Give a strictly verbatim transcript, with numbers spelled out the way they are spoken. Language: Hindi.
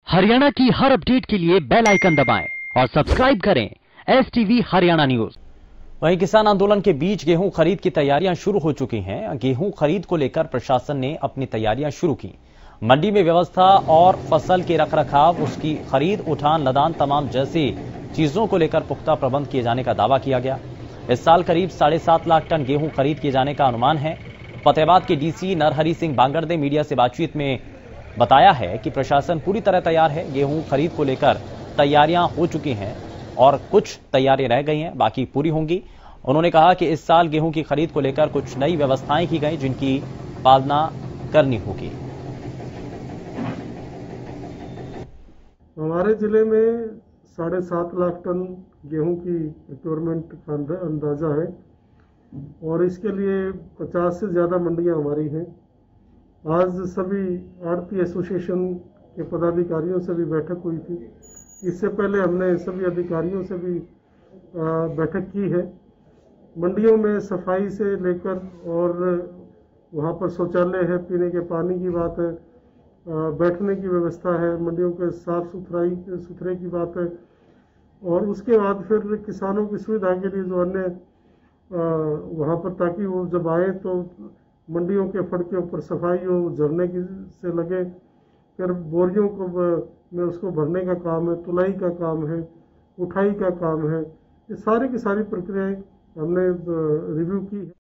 हरियाणा की हर अपडेट के लिए बेल आइकन दबाएं और सब्सक्राइब करें एस टीवी हरियाणा न्यूज। वहीं किसान आंदोलन के बीच गेहूं खरीद की तैयारियां शुरू हो चुकी हैं। गेहूं खरीद को लेकर प्रशासन ने अपनी तैयारियां शुरू की। मंडी में व्यवस्था और फसल के रखरखाव, उसकी खरीद, उठान, लदान तमाम जैसी चीजों को लेकर पुख्ता प्रबंध किए जाने का दावा किया गया। इस साल करीब साढ़े सात लाख टन गेहूं खरीद किए जाने का अनुमान है। फतेहाबाद के डीसी नरहरि सिंह बांगड़ ने मीडिया से बातचीत में बताया है कि प्रशासन पूरी तरह तैयार है। गेहूं खरीद को लेकर तैयारियां हो चुकी हैं और कुछ तैयारियां रह गई हैं, बाकी पूरी होंगी। उन्होंने कहा कि इस साल गेहूं की खरीद को लेकर कुछ नई व्यवस्थाएं की गई, जिनकी पालना करनी होगी। हमारे जिले में साढ़े सात लाख टन गेहूं की रिक्वायरमेंट का अंदाजा है और इसके लिए पचास से ज़्यादा मंडियां हमारी हैं। आज सभी आड़ती एसोसिएशन के पदाधिकारियों से भी बैठक हुई थी। इससे पहले हमने सभी अधिकारियों से भी बैठक की है। मंडियों में सफाई से लेकर और वहाँ पर शौचालय है, पीने के पानी की बात है, बैठने की व्यवस्था है, मंडियों के साफ सुथराई सुथरे की बात है। और उसके बाद फिर किसानों की सुविधा के लिए जो अन्य वहाँ पर, ताकि वो जब आए तो मंडियों के फड़ के ऊपर सफाई हो, झरने की से लगे, फिर बोरियों को में उसको भरने का काम है, तुलाई का काम है, उठाई का काम है। ये सारी की सारी प्रक्रियाएं हमने रिव्यू की है।